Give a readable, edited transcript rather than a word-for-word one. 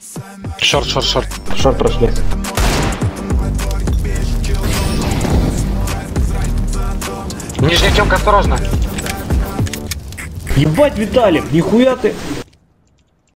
Шорт, шорт, шорт. Шорт прошли. Нижняя темка, осторожно. Ебать, Виталик, нихуя ты.